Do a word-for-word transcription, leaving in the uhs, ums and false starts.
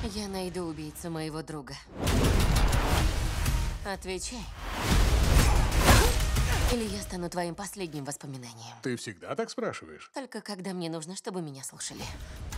Я найду убийцу моего друга. Отвечай. Или я стану твоим последним воспоминанием. Ты всегда так спрашиваешь? Только когда мне нужно, чтобы меня слушали.